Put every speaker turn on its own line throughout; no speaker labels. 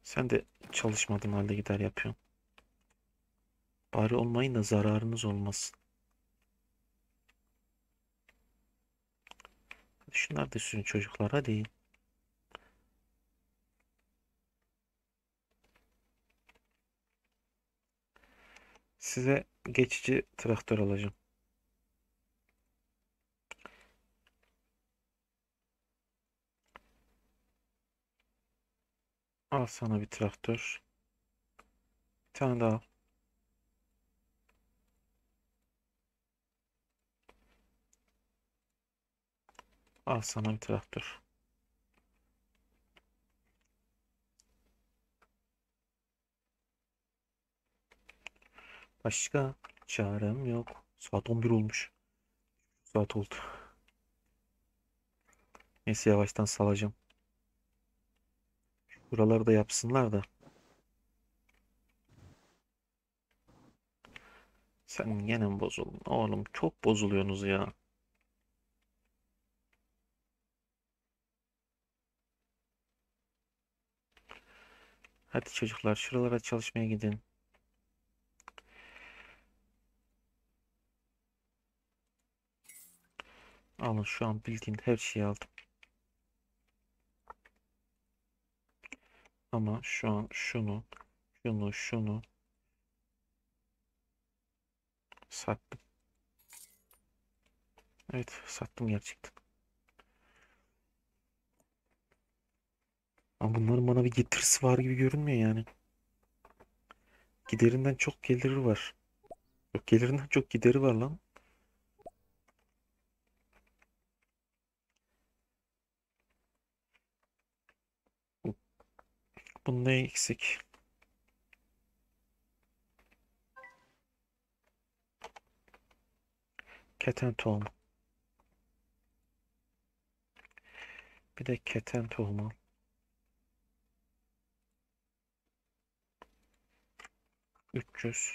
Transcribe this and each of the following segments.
Sen de çalışmadığın halde gider yapıyorsun. Bari olmayın da zararınız olmasın. Hadi şunlar da sürün çocuklar hadi. Size geçici traktör alacağım. Al sana bir traktör. Bir tane daha al. Al sana bir traktör. Başka çarem yok. Saat 11 olmuş. Saat oldu. Neyse yavaştan salacağım. Buraları da yapsınlar da. Sen gene mi bozuldun? Oğlum çok bozuluyorsunuz ya. Hadi çocuklar şuralara çalışmaya gidin. Alın şu an bildiğin her şeyi aldım. Ama şu an şunu sattım. Evet sattım gerçekten. Ama bunların bana bir getirisi var gibi görünmüyor yani. Giderinden çok geliri var. Yok gelirinden çok gideri var lan. Bunun ne eksik? Keten tohumu. Bir de keten tohumu. 300.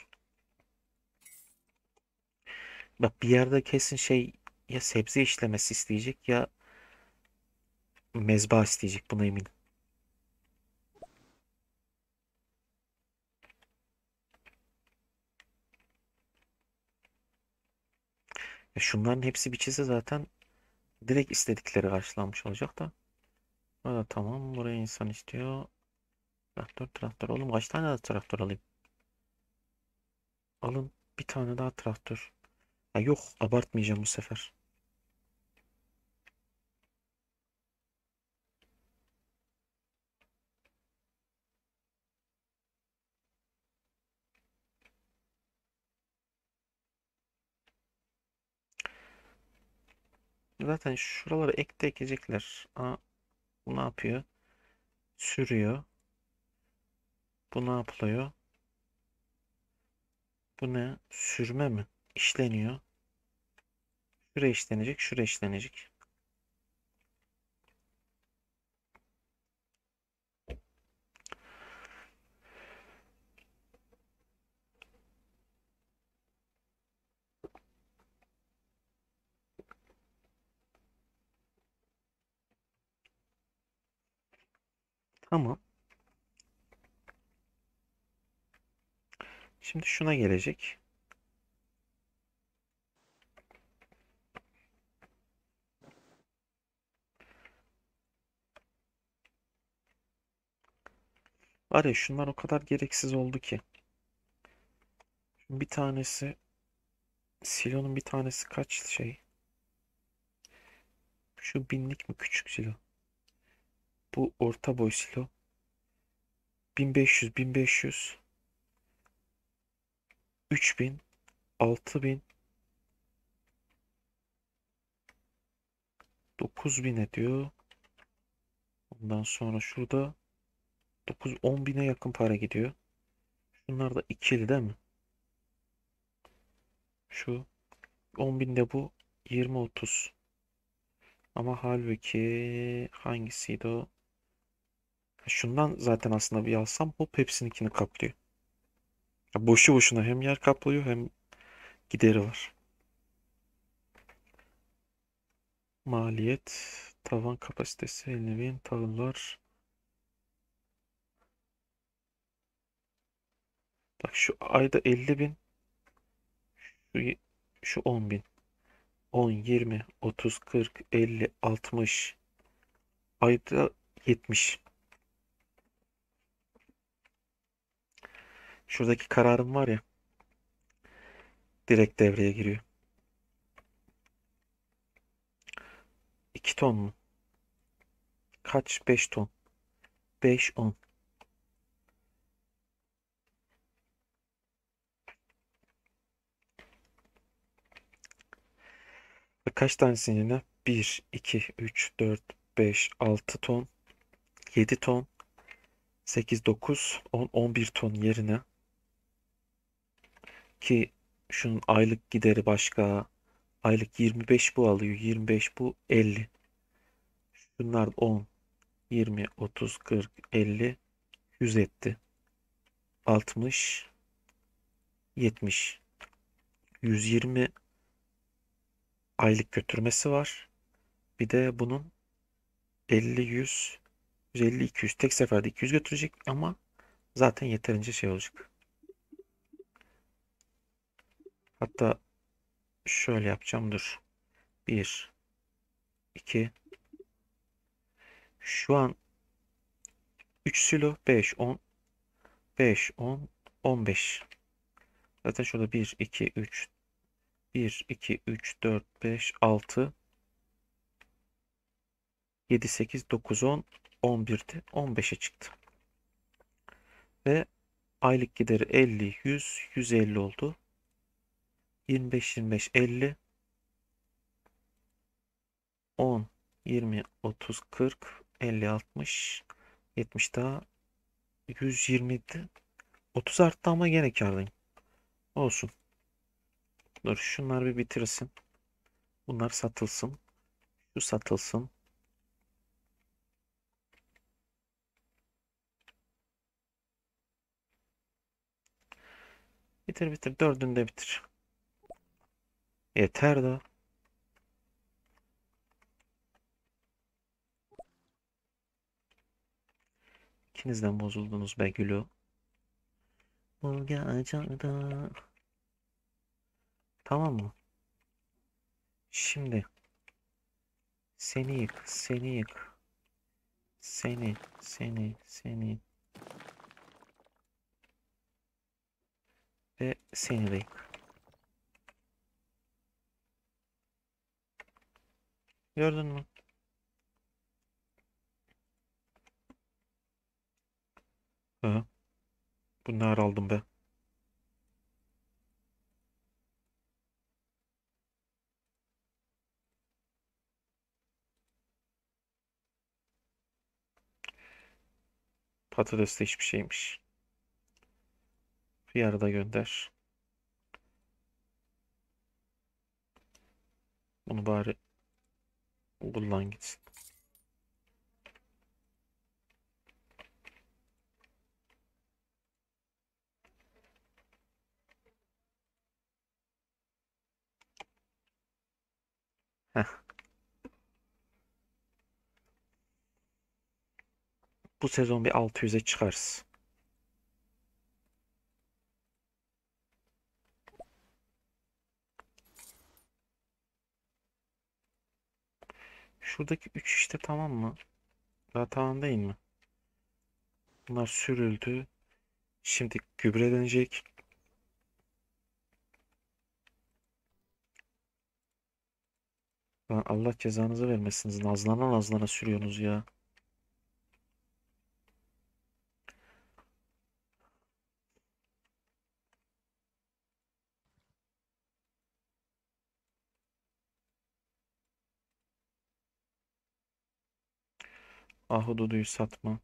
Bak bir yerde kesin şey ya sebze işlemesi isteyecek ya mezba isteyecek buna eminim. Ya şunların hepsi biçilse zaten direkt istedikleri karşılanmış olacak da. O da tamam. Buraya insan istiyor. Traktör. Oğlum kaç tane daha traktör alayım? Alın bir tane daha traktör. Ha yok abartmayacağım bu sefer. Zaten şuralara ek de ekecekler. Aa, bu ne yapıyor? Sürüyor. Bu ne yapılıyor? Bu ne? Sürme mi? İşleniyor. Şuraya işlenecek, şuraya işlenecek. Tamam. Şimdi şuna gelecek. Var ya şunlar o kadar gereksiz oldu ki. Bir tanesi silonun bir tanesi kaç şey? Şu binlik mi küçük silo? Bu orta boy silo. 1500, 1500, 3000, 6000, 9000 ediyor. Ondan sonra şurada 9-10 bine yakın para gidiyor. Şunlar da ikili değil mi? Şu 10 binde bu 20-30. Ama halbuki hangisiydi o? Şundan zaten aslında bir alsam hop hepsininkini kaplıyor. Ya boşu boşuna hem yer kaplıyor hem gideri var. Maliyet, tavan kapasitesi 50.000 tahıllar. Bak şu ayda 50.000, şu, şu 10.000. 10, 20, 30, 40, 50, 60. Ayda 70. Şuradaki kararım var ya, direkt devreye giriyor. 2 ton mu? Kaç? 5 ton. 5, 10. Kaç tanesinin yine? 1, 2, 3, 4, 5, 6 ton. 7 ton. 8, 9, 10, 11 ton yerine. Ki şunun aylık gideri başka. Aylık 25 bu alıyor. 25 bu 50. Bunlar 10, 20, 30, 40, 50, 100 etti. 60, 70. 120 aylık götürmesi var. Bir de bunun 50, 100, 150, 200 tek seferde 200 götürecek ama zaten yeterince şey olacak. Hatta şöyle yapacağım, dur. 1, 2, şu an 3 kilo 5, 10, 5, 10, 15. Zaten şurada 1, 2, 3, 1, 2, 3, 4, 5, 6, 7, 8, 9, 10, 11'di. 15'e çıktı. Ve aylık gideri 50, 100, 150 oldu. 25, 25, 50, 10, 20, 30, 40, 50, 60, 70 daha 120'di. 30 arttı ama gene kârdayım. Olsun. Dur şunlar bir bitirsin. Bunlar satılsın. Şu satılsın. Bitir bitir. Dördünü de bitir. Yeter da. İkinizden bozuldunuz be gülü. Bu gecede. Tamam mı? Şimdi seni yık. Seni yık. Seni ve seni de yık. Gördün mü? Hı. Bunları aldım be. Patates de hiçbir şeymiş. Bir arada gönder. Bunu bari kullan gitsin. Heh. Bu sezon bir 600'e çıkarız. Şuradaki 3 işte tamam mı? Daha tamam değil mi? Bunlar sürüldü. Şimdi gübrelenecek. Lan Allah cezanızı vermesiniz. Nazlana nazlana sürüyorsunuz ya. Ahududuyu satma.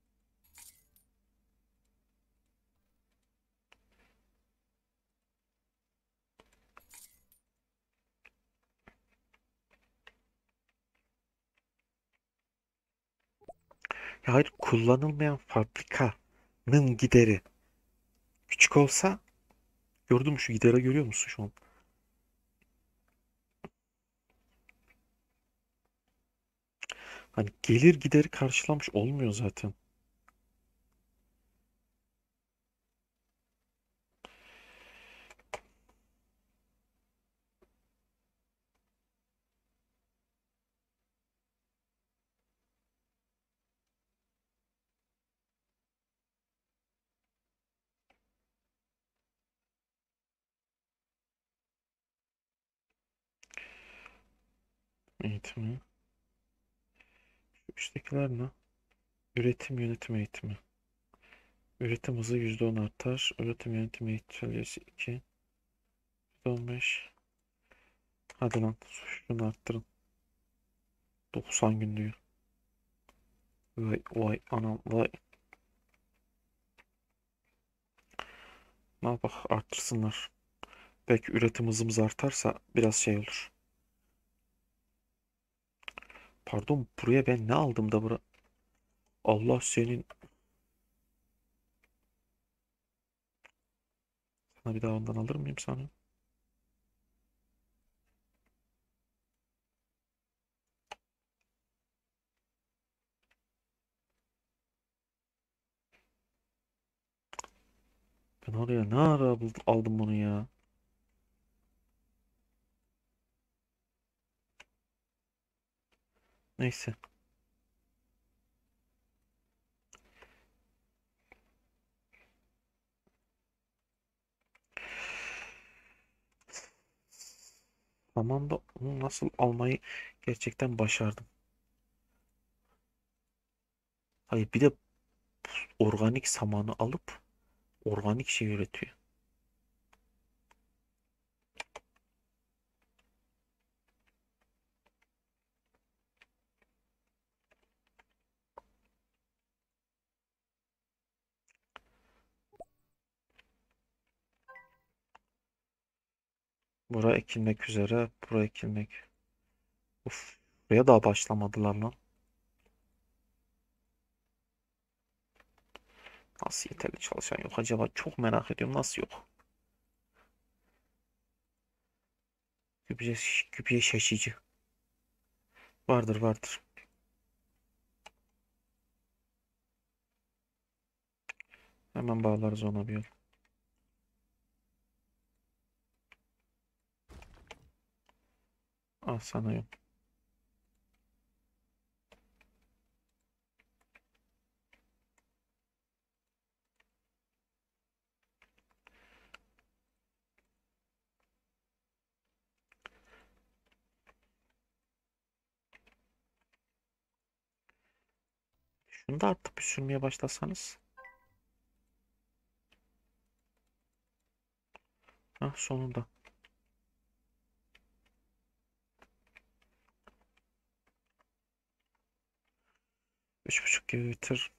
Ya hayır, kullanılmayan fabrikanın gideri küçük olsa, gördün mü şu gideri, görüyor musun şu an? Hani gelir gideri karşılamış olmuyor zaten. eğitimi. Şu üsttekiler ne? Üretim yönetim eğitimi. Üretim hızı %10 artar. Üretim yönetim eğitimi 2. %15. Hadi lan şunu arttırın. 90 gün diyor. Vay vay anam vay. Ne yapak arttırsınlar. Belki üretim hızımız artarsa biraz şey olur. Pardon buraya ben ne aldım da bura. Allah senin. Sana bir daha ondan alır mıyım sana? Ben oraya ne ara aldım bunu ya. Neyse. Tamam da onu nasıl almayı gerçekten başardım. Hayır bir de organik samanı alıp organik şey üretiyor. Bura ekilmek üzere. Bura ekilmek. Uf. Buraya daha başlamadılar lan. Nasıl yeterli çalışan yok acaba? Çok merak ediyorum. Nasıl yok? Gübre, gübre şaşıcı. Vardır vardır. Hemen bağlarız ona bir yol. Ah sana yok. Şunu da artık bir sürmeye başlasanız. Ah sonunda. 3,5 gibi bitir.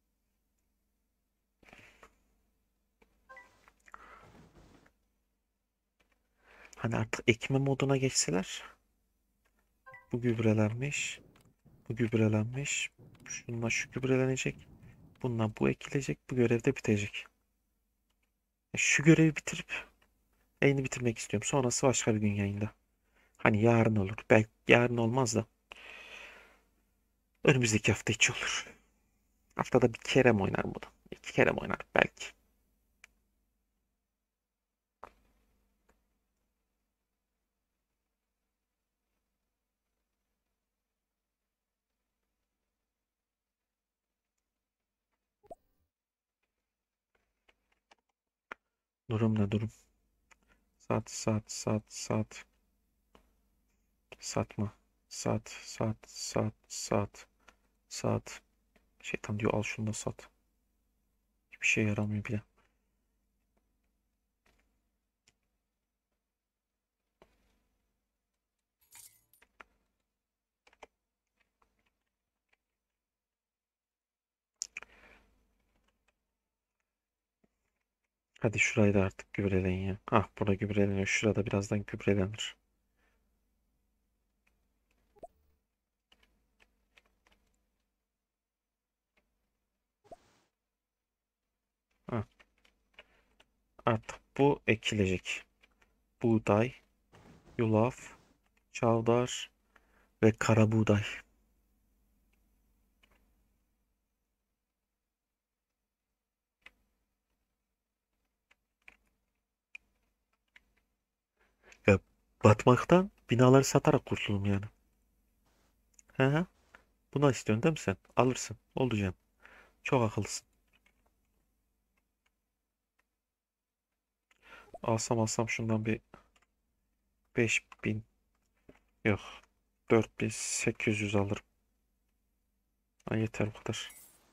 Hani artık ekme moduna geçseler. Bu gübrelenmiş. Bu gübrelenmiş. Şununla şu gübrelenecek. Bununla bu ekilecek. Bu görev de bitecek. Şu görevi bitirip yayını bitirmek istiyorum. Sonrası başka bir gün yayında. Hani yarın olur. Belki yarın olmaz da. Önümüzdeki hafta içi olur. Haftada bir kere mi oynar bunu? İki kere mi oynar belki. Durum ne durum? Saat saat saat saat. Satma. Saat saat saat saat saat. Şeytan diyor al şunu da sat. Hiçbir şey yaramıyor bile. Hadi şurayı da artık gübreleyin ya. Ah burada gübreleniyor. Şurada birazdan gübrelenir. Ah, artık bu ekilecek. Buğday, yulaf, çavdar ve kara buğday. Ya batmaktan binaları satarak kurtuldum yani. He he. Buna istiyorsun değil mi sen? Alırsın. Oldu canım. Çok akıllısın. Alsam şundan bir 5.000 yok. 4800 alırım. Ha, yeter bu kadar.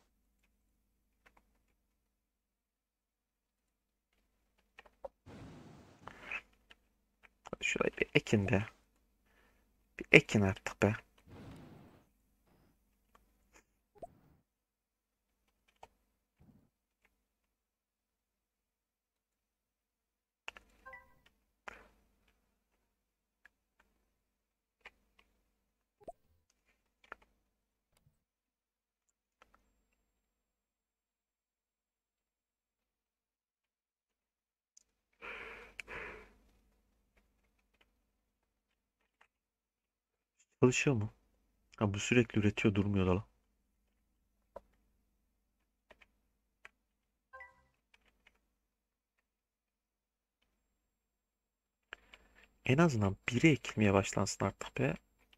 Şurayı bir ekin de. Bir ekin artık be. Çalışıyor mu? Ha, bu sürekli üretiyor, durmuyor da lan. En azından biri ekilmeye başlansın artık be.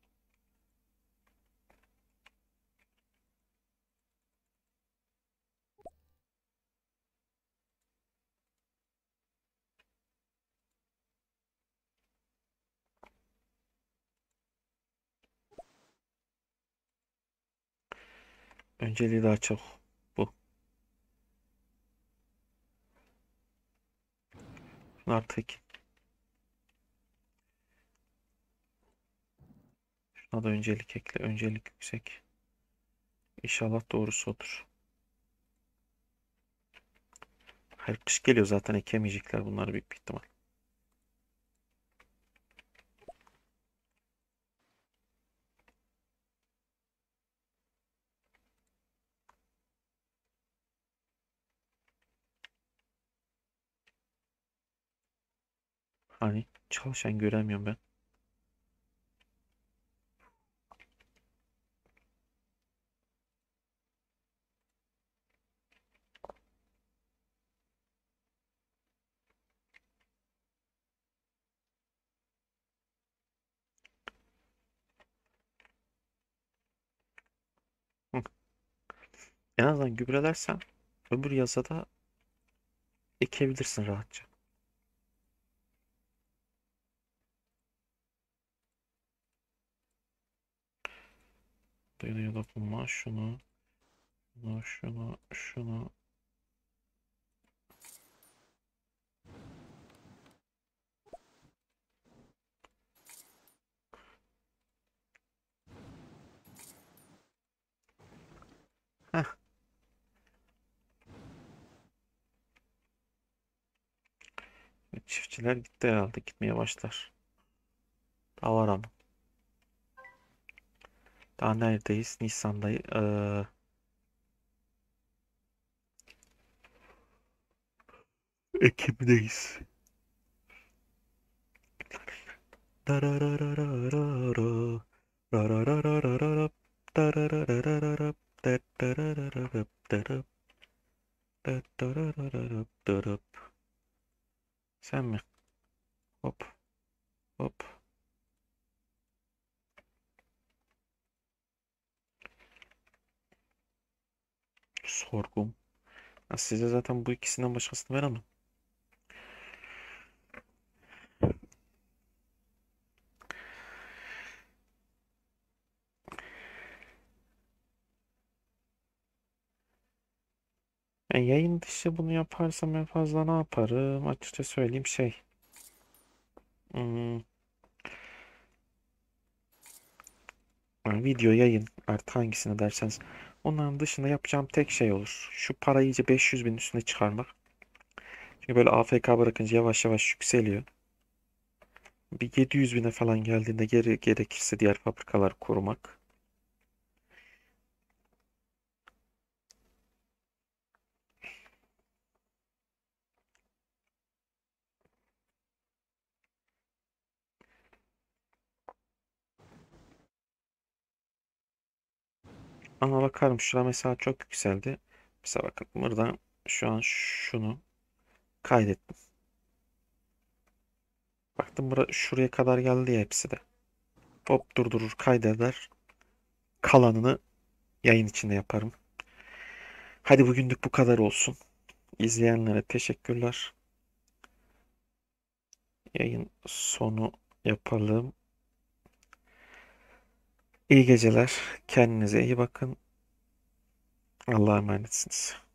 Önceliği daha çok bu. Şunu artık ekin. Şuna da öncelik ekle. Öncelik yüksek. İnşallah doğrusu odur. Her kış geliyor zaten, ekemeyecekler bunları büyük bir ihtimal. Hani çalışan göremiyorum ben. Hı. En azından gübrelersen öbür yaza da ekebilirsin rahatça. Dayanıyor dokunma. Şunu. Heh. Çiftçiler gitti herhalde. Gitmeye başlar. Daha var ama. Daha neredeyiz? Nisan'dayız. Ekim'deyiz. Sen mi? Hop hop. Sorgum. Ya size zaten bu ikisinden başkasını veremem. Ben yayın dışı bunu yaparsam en fazla ne yaparım? Açıkça söyleyeyim hmm, yani video yayın artık hangisini derseniz. Onların dışında yapacağım tek şey olur. Şu parayı iyice 500 bin üstüne çıkarmak. Çünkü böyle AFK bırakınca yavaş yavaş yükseliyor. Bir 700 bine falan geldiğinde geri gerekirse diğer fabrikalar kurmak. Ama bakarım şura mesela çok yükseldi. Mesela bakın buradan şu an şunu kaydettim. Baktım şuraya kadar geldi ya hepsi de. Hop durdurur kaydeder. Kalanını yayın içinde yaparım. Hadi bugünlük bu kadar olsun. İzleyenlere teşekkürler. Yayın sonu yapalım. İyi geceler. Kendinize iyi bakın. Allah'a emanetsiniz.